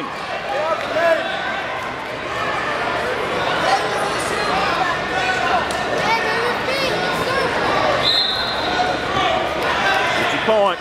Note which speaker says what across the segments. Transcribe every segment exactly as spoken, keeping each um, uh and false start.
Speaker 1: working. Get your point.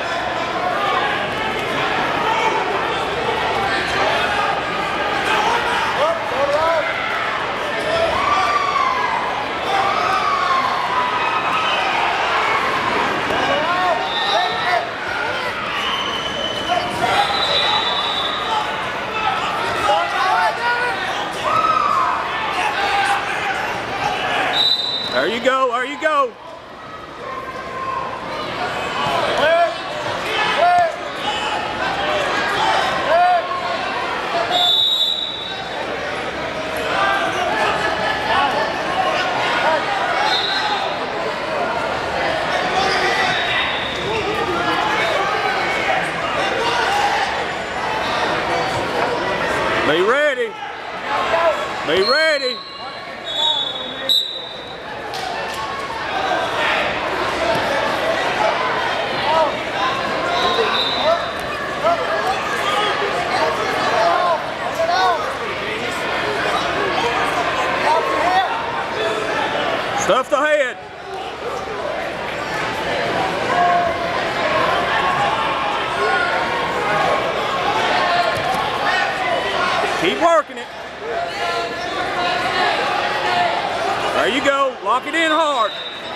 Speaker 1: There you go, there you go. Be ready. Be ready. Stuff the head. Keep working it. There you go. Lock it in hard.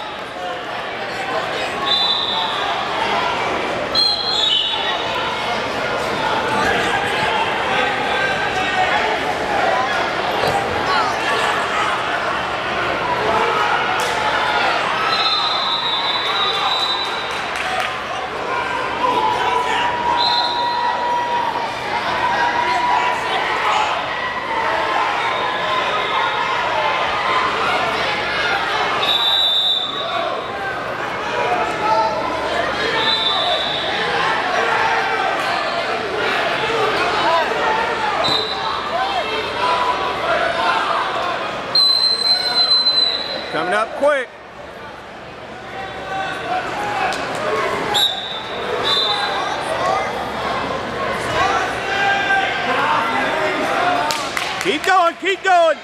Speaker 1: Coming up quick. Keep going, keep going.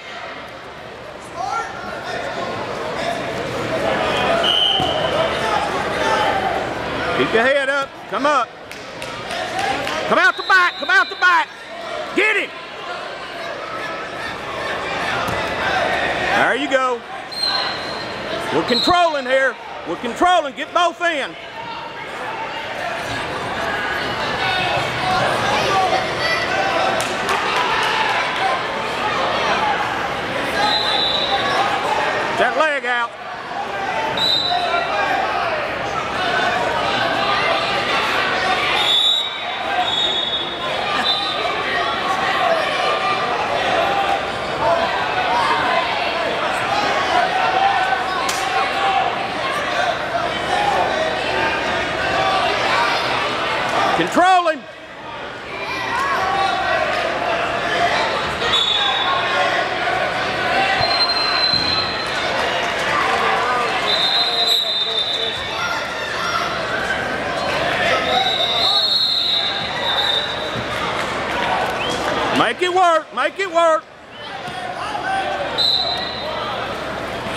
Speaker 1: Keep your head up. Come up. Come out the back, come out the back. Get it. There you go. We're controlling here. We're controlling. Get both in. That leg out. Controlling. Make it work, make it work.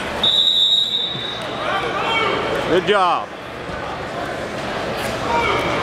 Speaker 1: Good job.